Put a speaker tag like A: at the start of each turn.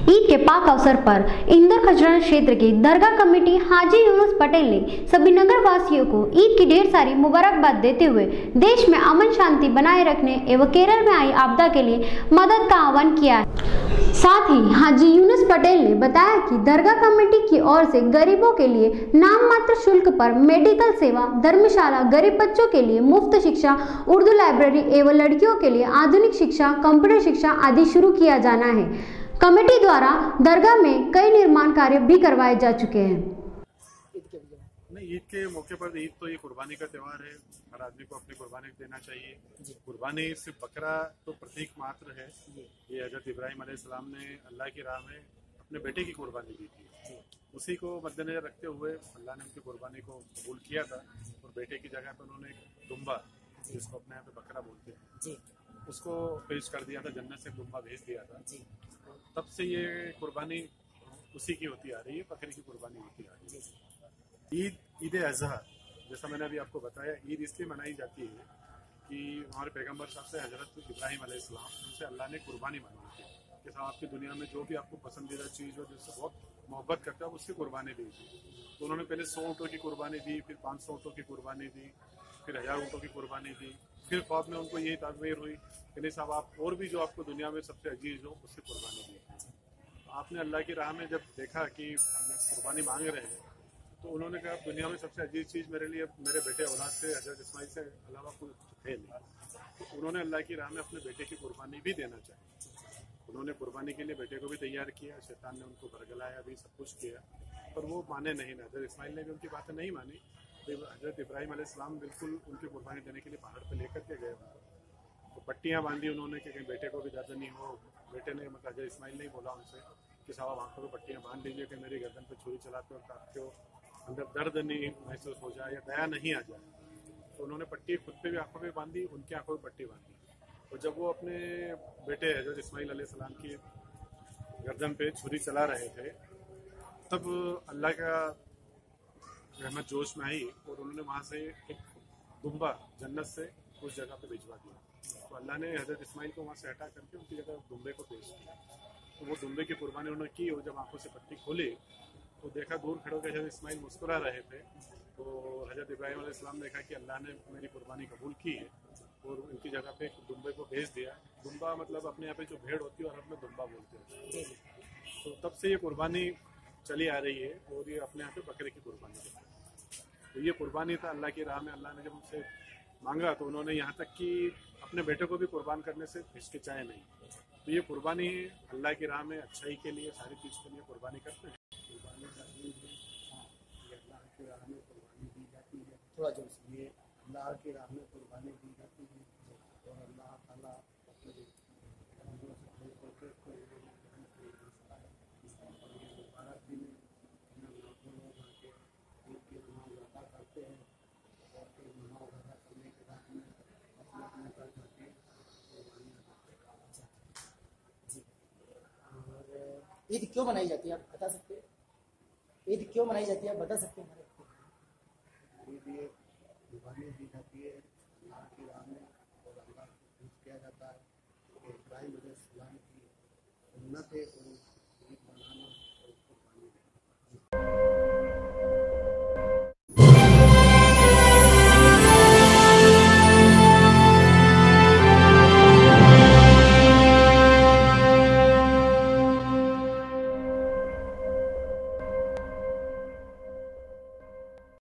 A: ईद के पाक अवसर पर इंदौर खजराना क्षेत्र की दरगाह कमेटी हाजी यूनुस पटेल ने सभी नगर वासियों को ईद की ढेर सारी मुबारकबाद देते हुए देश में अमन शांति बनाए रखने एवं केरल में आई आपदा के लिए मदद का आह्वान किया है। साथ ही हाजी यूनुस पटेल ने बताया कि दरगाह कमेटी की ओर से गरीबों के लिए नाम मात्र शुल्क पर मेडिकल सेवा, धर्मशाला, गरीब बच्चों के लिए मुफ्त शिक्षा, उर्दू लाइब्रेरी एवं लड़कियों के लिए आधुनिक शिक्षा, कंप्यूटर शिक्षा आदि शुरू किया जाना है। कमेटी द्वारा दरगाह में कई निर्माण कार्य भी करवाए जा चुके हैं।
B: ईद के मौके पर ईद तो ये कुर्बानी का त्यौहार है, हर आदमी को अपनी कुर्बानी देना चाहिए। कुर्बानी सिर्फ बकरा तो प्रतीक मात्र है। ये हजरत इब्राहिम अलैहिस्सलाम ने अल्लाह की राह में अपने बेटे की कुर्बानी दी थी, उसी को मद्देनजर रखते हुए अल्लाह ने उनकी कुर्बानी को कबूल किया था और बेटे की जगह पर उन्होंने एक दुम्बा, जिसको अपने यहाँ पे बकरा बोलते हैं, उसको पेश कर दिया था, जन्नत से दुम्बा भेज दिया था। तब से ये कुर्बानी उसी की होती आ रही है, बकरे की कुर्बानी होती आ रही है। ईद अज़हा, जैसा मैंने अभी आपको बताया, ईद इसलिए मनाई जाती है कि हमारे पैगंबर साहब से हजरत इब्राहिम अलैहिस्सलाम, उनसे अल्लाह ने कुर्बानी मांगी थी कि साहब आपकी दुनिया में जो भी आपको पसंदीदा चीज़ हो, जिससे बहुत मोहब्बत करते हो, उसकी कुर्बानी दी थी। तो उन्होंने पहले 100 ऊँटों की कुर्बानी दी, फिर 500 ऊँटों की कुर्बानी दी, फिर 1000 ऊँटों की कुर्बानी दी। फिर ख्वाब में उनको यही ताज़मीर हुई कि नहीं साहब, आप और भी जो आपको दुनिया में सबसे अजीज हो, उसकी कुर्बानी दी। आपने अल्लाह की राह में जब देखा कि कुर्बानी मांग रहे हैं, तो उन्होंने कहा दुनिया में सबसे अजीज चीज़ मेरे लिए मेरे बेटे औलाद से, हजरत इस्माइल से अलावा कोई है नहीं। तो उन्होंने अल्लाह की राह में अपने बेटे की कुर्बानी भी देना चाहिए। उन्होंने कुर्बानी के लिए बेटे को भी तैयार किया, शैतान ने उनको बरगलाया भी, सब कुछ किया, पर वो माने नहीं। हजरत इस्माइल ने भी उनकी बातें नहीं मानी। तो हजरत इब्राहिम अलैहिस्सलाम बिल्कुल उनकी कुर्बानी देने के लिए पहाड़ पर लेकर के गए उनको, तो पट्टियाँ बांधी उन्होंने कि कहीं बेटे को भी दर्द नहीं हो। बेटे ने, मतलब हजरत इस्माइल ने बोला उनसे कि साहब आंखों को पट्टियाँ बांध लीजिए कि मेरी गर्दन पर छुरी चलाते हो, काटते हो, अंदर दर्द नहीं महसूस हो जाए या दया नहीं आ जाए। तो उन्होंने पट्टी खुद पे भी आंखों पे बांधी, उनकी आंखों पे पट्टी बांधी। और जब वो अपने बेटे हजरत इस्माइल अलैहिस्सलाम की गर्दन पे छुरी चला रहे थे, तब अल्लाह का रहमत जोश में आई और उन्होंने वहाँ से एक दुम्बा जन्नत से उस जगह पे भिजवा दिया। तो अल्लाह ने हजरत इस्माइल को वहाँ से हटा करके उनकी जगह दुम्बे को पेश किया। तो वो दुम्बे की कुर्बानी उन्होंने की और जब आंखों से पट्टी खोली तो देखा दूर खड़े होकर हजरत इस्माइल मुस्कुरा रहे थे। तो हजरत इब्राहिम अलैहिस्सलाम ने देखा कि अल्लाह ने मेरी कुर्बानी कबूल की है और उनकी जगह पे एक दुम्बे को भेज दिया। दुम्बा मतलब अपने यहाँ पे जो भेड़ होती है और अपने दुम्बा बोलते हैं। तो तब से ये कुर्बानी चली आ रही है और ये अपने यहाँ पे बकरे की कुर्बानी है। तो ये कुर्बानी था अल्लाह की राह में। अल्लाह ने जब उनसे मांगा तो उन्होंने यहाँ तक कि अपने बेटे को भी कुर्बान करने से हिचकिचाए नहीं। तो ये कुर्बानी अल्लाह की राह में अच्छाई के लिए, सारी चीज़ के लिए कुर्बानी करते हैं।
C: थोड़ा जो ये अल्लाह की राह में कुर्बानी दी जाती है और अल्लाह ताला अपने बंदों से खुल करके भारत भी में लाखों लोग आके ईद की नमाज अदा करते हैं और फिर नमाज अदा करने के बाद में अपने अपने घर जाके कुर्बानियाँ जी। और ईद क्यों मनाई जाती है, आप बता सकते हैं? ईद क्यों मनाई जाती है, आप बता सकते हैं? ईद ये कुर्बानी दी जाती है अल्लाह की राह में और अल्लाह को खुश किया जाता है कि इब्राहिम अलैहिस्सलाम की सुन्नत है और